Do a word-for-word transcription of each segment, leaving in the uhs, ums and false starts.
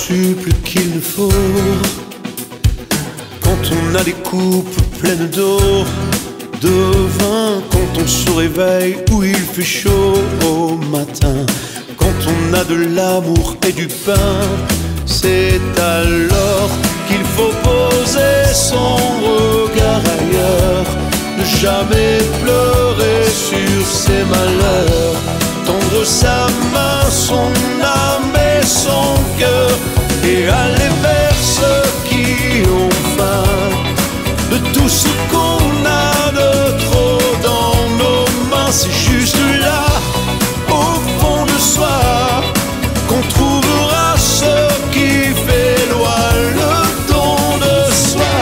reçu plus qu'il ne faut, quand on a des coupes pleines d'eau, de vin, quand on se réveille où il fait chaud au matin, quand on a de l'amour et du pain, c'est alors qu'il faut poser son regard ailleurs, ne jamais pleurer sur ses malheurs, tendre sa main, son âme et son cœur, et aller vers ceux qui ont faim de tout ce qu'on a de trop dans nos mains. C'est juste là, au fond de soi, qu'on trouvera ce qui fait loi, le don de soi.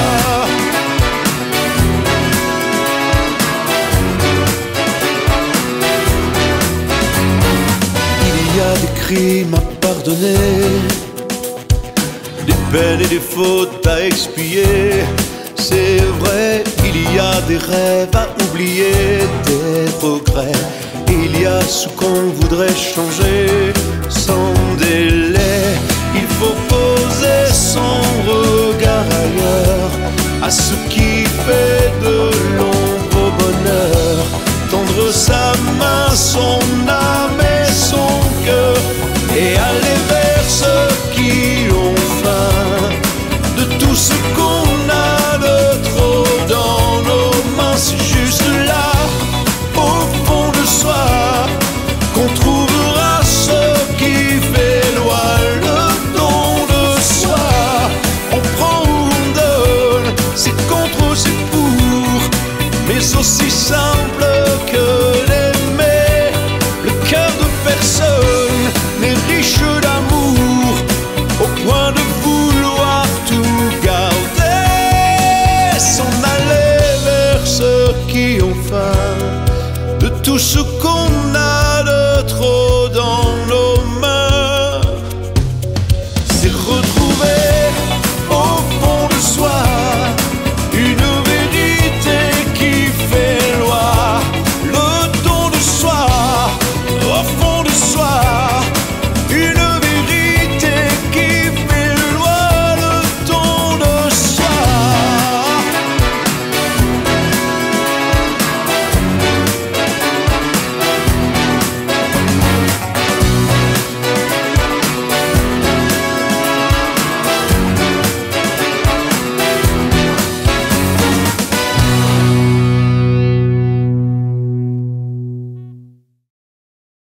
Il y a des crimes à pardonner, des peines et des fautes à expier. C'est vrai, il y a des rêves à oublier, des regrets. Il y a ce qu'on voudrait changer sans délai. Il faut poser son regard ailleurs, à ce qui fait de l'ombre au bonheur, tendre sa main, son âme et son cœur, et aller vers ceux qui ont faim de tout ce qu'on a de trop dans nos mains. C'est juste là, au fond de soi, qu'on trouvera ce qui fait loi, le don de soi. On prend ou on donne, c'est contre ou c'est pour, mais aussi simple que l'aimer. Le cœur de personne n'est riche d'amour au point de vouloir tout garder, s'en aller vers ceux qui ont faim de tout ce qu'on a de trop.